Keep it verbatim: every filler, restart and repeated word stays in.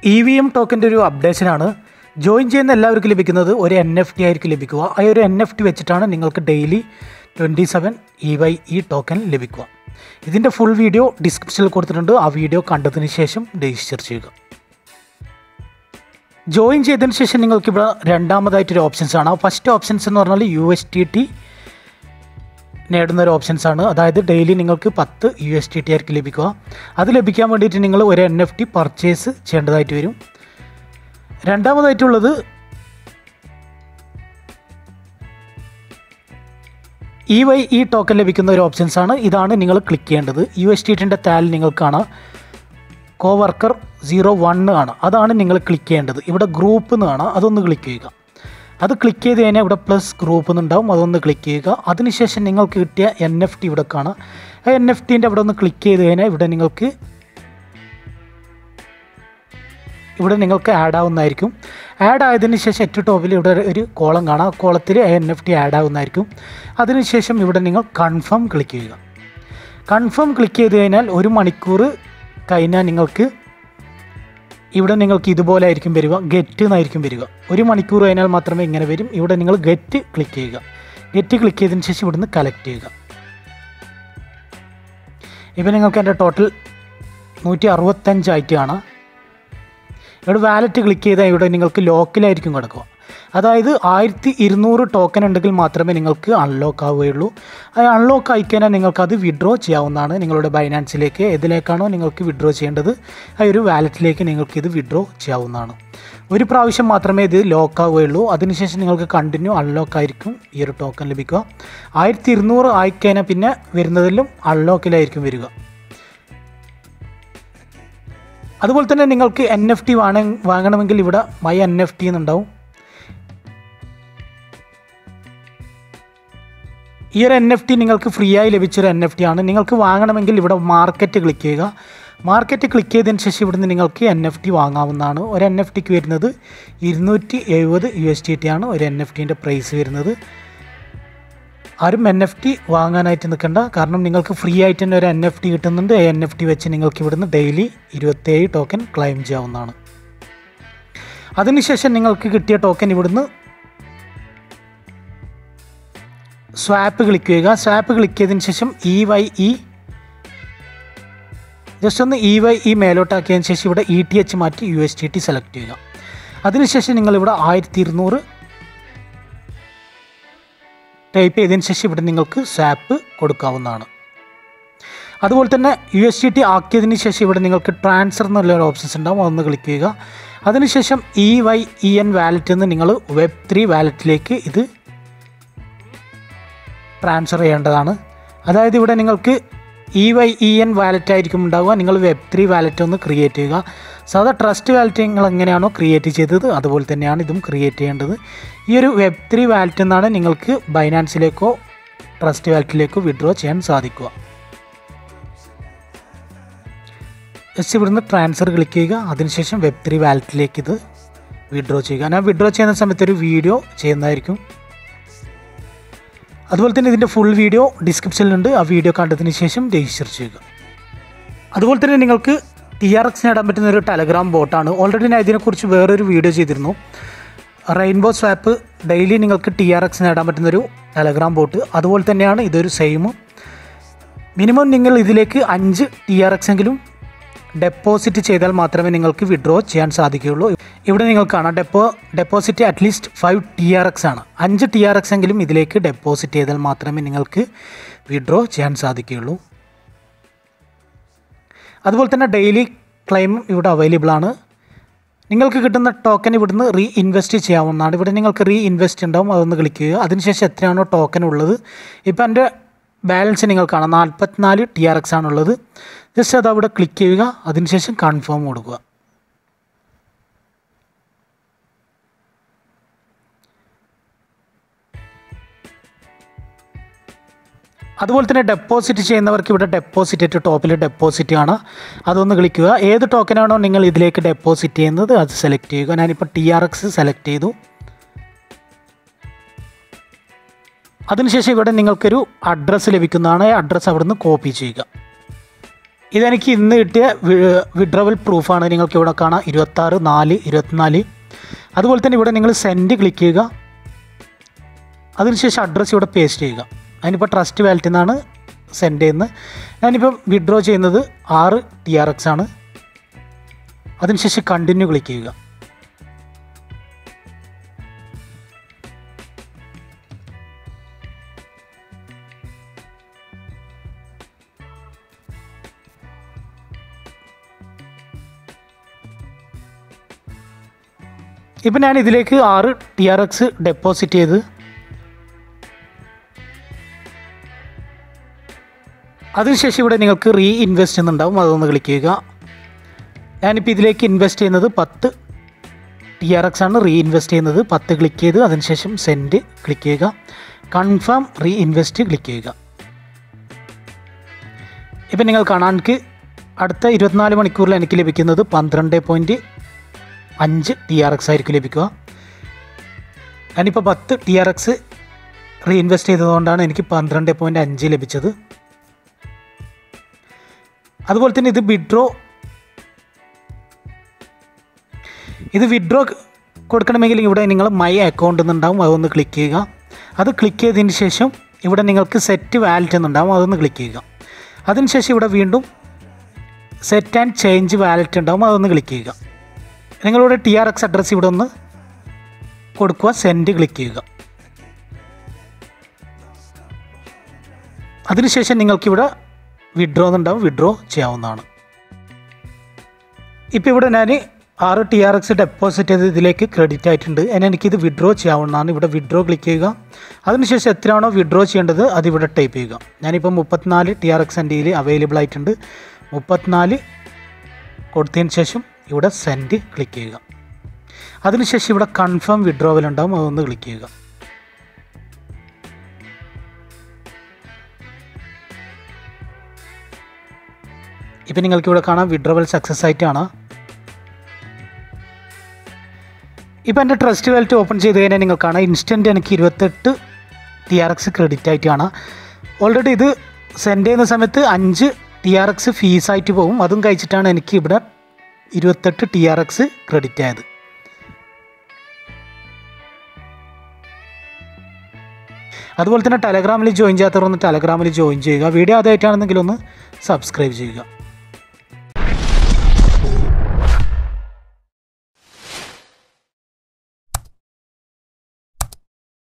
E V M ടോക്കൻ്റെ ഒരു അപ്ഡേഷനാണ്. Join ചെയ്യുന്ന എല്ലാവർക്കും ലഭിക്കുന്നത് ഒരു എൻ എഫ് ടി ആയിരിക്കും ലഭിക്കുക. ആ ഒരു എൻ എഫ് ടി വെച്ചിട്ടാണ് നിങ്ങൾക്ക് daily twenty seven E Y E token ലഭിക്കുക. ഇതിൻ്റെ ഫുൾ വീഡിയോ ഡിസ്ക്രിപ്ഷനിൽ കൊടുത്തിട്ടുണ്ട്. ആ വീഡിയോ കണ്ടതിന് ശേഷം രജിസ്റ്റർ ചെയ്യുക. ജോയിൻ ചെയ്തതിന് ശേഷം നിങ്ങൾക്കിവിടെ രണ്ടാമതായിട്ടൊരു ഓപ്ഷൻസാണ്. ഫസ്റ്റ് ഓപ്ഷൻസ് എന്ന് പറഞ്ഞാൽ യു എസ് ടി ടി നേടുന്ന ഒരു ഓപ്ഷൻസാണ്. അതായത് ഡെയിലി നിങ്ങൾക്ക് പത്ത് യു എസ് ടി ടി ആയിരിക്കും ലഭിക്കുക. അത് ലഭിക്കാൻ വേണ്ടിയിട്ട് നിങ്ങൾ ഒരു എൻ എഫ് ടി പർച്ചേസ് ചെയ്യേണ്ടതായിട്ട് വരും. രണ്ടാമതായിട്ടുള്ളത് ഇ വൈ ഇ ടോക്കൺ ലഭിക്കുന്ന ഒരു ഓപ്ഷൻസാണ്. ഇതാണ് നിങ്ങൾ ക്ലിക്ക് ചെയ്യേണ്ടത്. യു എസ് ടി ടിൻ്റെ താൽ നിങ്ങൾക്ക് കാണാം കോ വർക്കർ സീറോ വൺ ആണ്. അതാണ് നിങ്ങൾ ക്ലിക്ക് ചെയ്യേണ്ടത്. ഇവിടെ ഗ്രൂപ്പ് എന്ന് കാണാം, അതൊന്ന് ക്ലിക്ക് ചെയ്യുക. അത് ക്ലിക്ക് ചെയ്ത് കഴിഞ്ഞാൽ ഇവിടെ പ്ലസ് ഗ്രൂപ്പ് എന്നുണ്ടാവും, അതൊന്ന് ക്ലിക്ക് ചെയ്യുക. അതിനുശേഷം നിങ്ങൾക്ക് കിട്ടിയ എൻ എഫ് ടി ഇവിടെ കാണാം. ആ എൻ എഫ് ടീൻ്റെ അവിടെ ഒന്ന് ക്ലിക്ക് ചെയ്ത് കഴിഞ്ഞാൽ ഇവിടെ നിങ്ങൾക്ക് ഇവിടെ നിങ്ങൾക്ക് ആഡ് ആവുന്നതായിരിക്കും. ആഡ് ആയതിനു ശേഷം ഏറ്റവും ടോപ്പിൽ ഇവിടെ ഒരു കോളം കാണാം. ആ കോളത്തിൽ എൻ എഫ് ടി ആഡ് ആവുന്നതായിരിക്കും. അതിനുശേഷം ഇവിടെ നിങ്ങൾ കൺഫേം ക്ലിക്ക് ചെയ്യുക. കൺഫേം ക്ലിക്ക് ചെയ്ത് കഴിഞ്ഞാൽ ഒരു മണിക്കൂർ കഴിഞ്ഞാൽ നിങ്ങൾക്ക് ഇവിടെ നിങ്ങൾക്ക് ഇതുപോലെ ആയിരിക്കും വരിക, ഗെറ്റ് എന്നായിരിക്കും വരിക. ഒരു മണിക്കൂർ കഴിഞ്ഞാൽ മാത്രമേ ഇങ്ങനെ വരും. ഇവിടെ നിങ്ങൾ ഗെറ്റ് ക്ലിക്ക് ചെയ്യുക. ഗെറ്റ് ക്ലിക്ക് ചെയ്തതിന് ശേഷം ഇവിടുന്ന് കളക്ട് ചെയ്യുക. ഇപ്പം നിങ്ങൾക്ക് എൻ്റെ ടോട്ടൽ നൂറ്റി അറുപത്തഞ്ചായിട്ട് കാണാം. ഇവിടെ വാലറ്റ് ക്ലിക്ക് ചെയ്താൽ ഇവിടെ നിങ്ങൾക്ക് ലോക്കലായിരിക്കും കിടക്കുക. അതായത് ആയിരത്തി ഇരുന്നൂറ് ടോക്കൺ ഉണ്ടെങ്കിൽ മാത്രമേ നിങ്ങൾക്ക് അൺലോക്ക് ആവുകയുള്ളൂ. അത് അൺലോക്ക് ആയിക്കഴിഞ്ഞാൽ നിങ്ങൾക്കത് വിഡ്രോ ചെയ്യാവുന്നതാണ്. നിങ്ങളുടെ ബൈനാൻസിലേക്ക് ഏതിലേക്കാണോ നിങ്ങൾക്ക് വിഡ്രോ ചെയ്യേണ്ടത് ആ ഒരു വാലറ്റിലേക്ക് നിങ്ങൾക്കിത് വിഡ്രോ ചെയ്യാവുന്നതാണ്. ഒരു പ്രാവശ്യം മാത്രമേ ഇത് ലോക്ക് ആവുകയുള്ളൂ. അതിനുശേഷം നിങ്ങൾക്ക് കണ്ടിന്യൂ അൺലോക്ക് ആയിരിക്കും ഈ ഒരു ടോക്കൺ ലഭിക്കുക. ആയിരത്തി ഇരുന്നൂറ് ആയിക്കഴിഞ്ഞാൽ പിന്നെ വരുന്നതിലും അൺലോക്കിലായിരിക്കും വരിക. അതുപോലെ തന്നെ നിങ്ങൾക്ക് എൻ എഫ് ടി വാങ്ങ വാങ്ങണമെങ്കിൽ ഇവിടെ മൈ എൻ എഫ് ടി എന്നുണ്ടാവും. ഈ ഒരു എൻ എഫ് ടി നിങ്ങൾക്ക് ഫ്രീ ആയി ലഭിച്ചൊരു എൻ എഫ് ടി ആണ്. നിങ്ങൾക്ക് വാങ്ങണമെങ്കിൽ ഇവിടെ മാർക്കറ്റ് ക്ലിക്ക് ചെയ്യുക. മാർക്കറ്റ് ക്ലിക്ക് ചെയ്തതിന് ശേഷം ഇവിടുന്ന് നിങ്ങൾക്ക് എൻ എഫ് ടി വാങ്ങാവുന്നതാണ്. ഒരു എൻ എഫ് ടിക്ക് വരുന്നത് ഇരുന്നൂറ്റി എഴുപത് യു എസ് ടി ടി ആണ് ഒരു എൻ എഫ് ടീൻ്റെ പ്രൈസ് വരുന്നത്. ആരും എൻ എഫ് ടി വാങ്ങാനായിട്ട് നിൽക്കണ്ട. കാരണം നിങ്ങൾക്ക് ഫ്രീ ആയിട്ട് തന്നെ ഒരു എൻ എഫ് ടി കിട്ടുന്നുണ്ട്. ആ എൻ എഫ് ടി വെച്ച് നിങ്ങൾക്ക് ഇവിടുന്ന് ഡെയിലി ഇരുപത്തേഴ് ടോക്കൻ ക്ലെയിം ചെയ്യാവുന്നതാണ്. അതിനുശേഷം നിങ്ങൾക്ക് കിട്ടിയ ടോക്കൻ ഇവിടുന്ന് സ്വാപ്പ് ക്ലിക്ക് ചെയ്യുക. സ്വാപ്പ് ക്ലിക്ക് ചെയ്തതിന് ശേഷം ഇ വൈ ഇ ജസ്റ്റ് ഒന്ന് ഇ വൈ ഇ മേലോട്ടാക്കിയതിന് ശേഷം ഇവിടെ ഇ ടി എച്ച് മാറ്റി U S T T select ചെയ്യുക. അതിനുശേഷം നിങ്ങളിവിടെ ആയിരത്തി ഇരുന്നൂറ് ടൈപ്പ് ചെയ്തതിന് ശേഷം ഇവിടെ നിങ്ങൾക്ക് സ്വാപ്പ് കൊടുക്കാവുന്നതാണ്. അതുപോലെ തന്നെ യു എസ് ടി ടി ആക്കിയതിന് ശേഷം ഇവിടെ നിങ്ങൾക്ക് ട്രാൻസ്ഫർ എന്നുള്ള ഓപ്ഷൻസ് ഉണ്ടാവും, അതൊന്ന് ക്ലിക്ക് ചെയ്യുക. അതിനുശേഷം ഇ വൈ ഇ എൻ വാലറ്റിൽ നിന്ന് നിങ്ങൾ വെബ് ത്രീ വാലറ്റിലേക്ക് ഇത് ട്രാൻസ്ഫർ ചെയ്യേണ്ടതാണ്. അതായത് ഇവിടെ നിങ്ങൾക്ക് E Y E N wallet ആയിരിക്കും ഉണ്ടാവുക. നിങ്ങൾ വെബ് ത്രീ വാലറ്റ് ഒന്ന് ക്രിയേറ്റ് ചെയ്യുക. സാധാ ട്രസ്റ്റ് വാലറ്റ് നിങ്ങൾ എങ്ങനെയാണോ ക്രിയേറ്റ് ചെയ്തത് അതുപോലെ തന്നെയാണ് ഇതും ക്രിയേറ്റ് ചെയ്യേണ്ടത്. ഈ ഒരു വെബ് ത്രീ വാലറ്റിൽ നിന്നാണ് നിങ്ങൾക്ക് ബൈനാൻസിലേക്കോ ട്രസ്റ്റ് വാലറ്റിലേക്കോ വിഡ്രോ ചെയ്യാൻ സാധിക്കുക. ജസ്റ്റ് ഇവിടുന്ന് ട്രാൻസ്ഫർ ക്ലിക്ക് ചെയ്യുക. അതിനുശേഷം വെബ് ത്രീ വാലറ്റിലേക്ക് ഇത് വിഡ്രോ ചെയ്യുക. ഞാൻ വിഡ്രോ ചെയ്യുന്ന സമയത്ത് ഒരു വീഡിയോ ചെയ്യുന്നതായിരിക്കും. അതുപോലെ തന്നെ ഇതിൻ്റെ ഫുൾ വീഡിയോ ഡിസ്ക്രിപ്ഷനിലുണ്ട്. ആ വീഡിയോ കണ്ടതിന് ശേഷം രജിസ്റ്റർ ചെയ്യുക. അതുപോലെ തന്നെ നിങ്ങൾക്ക് ടി ആർ എക്സ് നേടാൻ പറ്റുന്ന ഒരു ടെലഗ്രാം ബോട്ടാണ്. ഓൾറെഡി ഞാൻ ഇതിനെക്കുറിച്ച് വേറൊരു വീഡിയോ ചെയ്തിരുന്നു. റെയിൻബോ സ്വാപ്പ് ഡെയിലി നിങ്ങൾക്ക് ടി ആർ എക്സ് നേടാൻ പറ്റുന്നൊരു ടെലഗ്രാം ബോട്ട്. അതുപോലെ തന്നെയാണ് ഇതൊരു സെയിം. മിനിമം നിങ്ങൾ ഇതിലേക്ക് അഞ്ച് ടി ആർ എക്സ് എങ്കിലും ഡെപ്പോസിറ്റ് ചെയ്താൽ മാത്രമേ നിങ്ങൾക്ക് വിഡ്രോ ചെയ്യാൻ സാധിക്കുകയുള്ളൂ. ഇവിടെ നിങ്ങൾക്ക് കാണാം depo deposit at least five T R X ആണ്. അഞ്ച് ടി ആർ എക്സ് എങ്കിലും ഇതിലേക്ക് ഡെപ്പോസിറ്റ് ചെയ്താൽ മാത്രമേ നിങ്ങൾക്ക് വിഡ്രോ ചെയ്യാൻ സാധിക്കുകയുള്ളൂ. അതുപോലെ തന്നെ ഡെയിലി ക്ലെയിം ഇവിടെ അവൈലബിൾ ആണ്. നിങ്ങൾക്ക് കിട്ടുന്ന ടോക്കൻ ഇവിടുന്ന് റീ ഇൻവെസ്റ്റ് ചെയ്യാവുന്നതാണ്. ഇവിടെ നിങ്ങൾക്ക് റീ ഇൻവെസ്റ്റ് ഉണ്ടാവും, അതൊന്ന് ക്ലിക്ക് ചെയ്യുക. അതിനുശേഷം എത്രയാണോ ടോക്കൻ ഉള്ളത്, ഇപ്പോൾ എൻ്റെ ബാലൻസ് നിങ്ങൾ കാണാം നാൽപ്പത്തിനാല് ടി ആർ എക്സ് ആണുള്ളത്. ജസ്റ്റ് അത് അവിടെ ക്ലിക്ക് ചെയ്യുക. അതിനുശേഷം കൺഫേം കൊടുക്കുക. അതുപോലെ തന്നെ ഡെപ്പോസിറ്റ് ചെയ്യുന്നവർക്ക് ഇവിടെ ഡെപ്പോസിറ്റ് ഏറ്റവും ടോപ്പിൽ ഡെപ്പോസിറ്റ് ആണ്, അതൊന്ന് ക്ലിക്ക് ചെയ്യുക. ഏത് ടോക്കനാണോ നിങ്ങൾ ഇതിലേക്ക് ഡെപ്പോസിറ്റ് ചെയ്യുന്നത് അത് സെലക്ട് ചെയ്യുക. ഞാനിപ്പോൾ ടി ആർ എക്സ് സെലക്ട് ചെയ്തു. അതിനുശേഷം ഇവിടെ നിങ്ങൾക്കൊരു അഡ്രസ്സ് ലഭിക്കുന്നതാണ്. അഡ്രസ്സ് അവിടെ നിന്ന് കോപ്പി ചെയ്യുക. ഇതെനിക്ക് ഇന്ന് കിട്ടിയ വിഡ്രോവൽ പ്രൂഫാണ്. നിങ്ങൾക്ക് ഇവിടെ കാണാം ഇരുപത്താറ് നാല് ഇരുപത്തിനാല്. അതുപോലെ തന്നെ ഇവിടെ നിങ്ങൾ സെൻഡ് ക്ലിക്ക് ചെയ്യുക. അതിനുശേഷം അഡ്രസ്സ് ഇവിടെ പേസ്റ്റ് ചെയ്യുക. അതിനിപ്പോൾ ട്രസ്റ്റ് വാലറ്റിൽ നിന്നാണ് സെൻഡ് ചെയ്യുന്നത്. ഞാനിപ്പം വിഡ്രോ ചെയ്യുന്നത് ആറ് ടി ആർ എക്സ് ആണ്. അതിനുശേഷം കണ്ടിന്യൂ ക്ലിക്ക് ചെയ്യുക. ഇപ്പം ഞാൻ ഇതിലേക്ക് ആറ് ടി ആർ എക്സ് ഡെപ്പോസിറ്റ് ചെയ്ത് അതിനുശേഷം ഇവിടെ നിങ്ങൾക്ക് റീ ഇൻവെസ്റ്റ് എന്നുണ്ടാവും, അതൊന്ന് ക്ലിക്ക് ചെയ്യുക. ഞാനിപ്പോൾ ഇതിലേക്ക് ഇൻവെസ്റ്റ് ചെയ്യുന്നത് പത്ത് ടി ആർ എക്സ് ആണ്. റീ ഇൻവെസ്റ്റ് ചെയ്യുന്നത് പത്ത് ക്ലിക്ക് ചെയ്ത് അതിനുശേഷം സെൻഡ് ക്ലിക്ക് ചെയ്യുക. കൺഫേം റീ ഇൻവെസ്റ്റ് ക്ലിക്ക് ചെയ്യുക. ഇപ്പം നിങ്ങൾ കാണാൻ എനിക്ക് അടുത്ത ഇരുപത്തിനാല് മണിക്കൂറിൽ എനിക്ക് ലഭിക്കുന്നത് പന്ത്രണ്ട് പോയിൻറ്റ് അഞ്ച് ടി ആർ എക്സ് ആയിരിക്കും ലഭിക്കുക. ഞാനിപ്പോൾ പത്ത് T R X reinvest ചെയ്തതുകൊണ്ടാണ് എനിക്ക് പന്ത്രണ്ട് പോയിൻറ്റ് അഞ്ച് ലഭിച്ചത്. അതുപോലെ തന്നെ ഇത് വിഡ്രോ ഇത് വിഡ്രോ കൊടുക്കണമെങ്കിൽ ഇവിടെ നിങ്ങൾ മൈ അക്കൗണ്ട് എന്നുണ്ടാവും, അതൊന്ന് ക്ലിക്ക് ചെയ്യുക. അത് ക്ലിക്ക് ചെയ്തതിന് ശേഷം ഇവിടെ നിങ്ങൾക്ക് സെറ്റ് വാലറ്റ് എന്നുണ്ടാവും, അതൊന്ന് ക്ലിക്ക് ചെയ്യുക. അതിനുശേഷം ഇവിടെ വീണ്ടും സെറ്റ് ആൻഡ് ചേഞ്ച് വാലറ്റ് ഉണ്ടാവും, അതൊന്ന് ക്ലിക്ക് ചെയ്യുക. നിങ്ങളുടെ ടി ആർ എക്സ് അഡ്രസ്സ് ഇവിടെ ഒന്ന് കൊടുക്കുക. സെൻഡ് ക്ലിക്ക് ചെയ്യുക. അതിനുശേഷം നിങ്ങൾക്കിവിടെ വിഡ്രോ എന്നുണ്ടാവും, വിഡ്രോ ചെയ്യാവുന്നതാണ്. ഇപ്പോൾ ഇവിടെ ഞാൻ ആറ് ടി ആർ എക്സ് ഡെപ്പോസിറ്റ് ചെയ്ത് ഇതിലേക്ക് ക്രെഡിറ്റ് ആയിട്ടുണ്ട്. അതിന് എനിക്കിത് വിഡ്രോ ചെയ്യാവുന്നതാണ്. ഇവിടെ വിഡ്രോ ക്ലിക്ക് ചെയ്യുക. അതിനുശേഷം എത്രയാണോ വിഡ്രോ ചെയ്യേണ്ടത് അതിവിടെ ടൈപ്പ് ചെയ്യുക. ഞാനിപ്പോൾ മുപ്പത്തിനാല് ടി ആർ എക്സ് എൻ്റെ കയ്യിൽ അവൈലബിൾ ആയിട്ടുണ്ട്. മുപ്പത്തിനാല് കൊടുത്തതിന് ശേഷം ഇവിടെ സെൻഡ് ക്ലിക്ക് ചെയ്യുക. അതിനുശേഷം ഇവിടെ കൺഫേം വിഡ്രോവൽ ഉണ്ടാവും, അതൊന്ന് ക്ലിക്ക് ചെയ്യുക. ഇപ്പം നിങ്ങൾക്കിവിടെ കാണാം വിഡ്രോവൽ സക്സസ് ആയിട്ടാണ്. ഇപ്പം എൻ്റെ ട്രസ്റ്റ് വാലറ്റ് ഓപ്പൺ ചെയ്ത് കഴിഞ്ഞാൽ നിങ്ങൾ കാണാം ഇൻസ്റ്റൻറ്റ് എനിക്ക് ഇരുപത്തെട്ട് ടി ആർ എക്സ് ക്രെഡിറ്റ് ആയിട്ടാണ്. ഓൾറെഡി ഇത് സെൻഡ് ചെയ്യുന്ന സമയത്ത് അഞ്ച് ടി ആർ എക്സ് ഫീസായിട്ട് പോകും. അതും കഴിച്ചിട്ടാണ് എനിക്ക് ഇവിടെ ഇരുപത്തെട്ട് ടി ആർ എക്സ് ക്രെഡിറ്റ് ആയത്. അതുപോലെ തന്നെ ടെലഗ്രാമിൽ ജോയിൻ ചെയ്യാത്തവരൊന്ന് ടെലഗ്രാമിൽ ജോയിൻ ചെയ്യുക. വീഡിയോ ആദ്യമായിട്ടാണെന്നെങ്കിൽ ഒന്ന് സബ്സ്ക്രൈബ് ചെയ്യുക.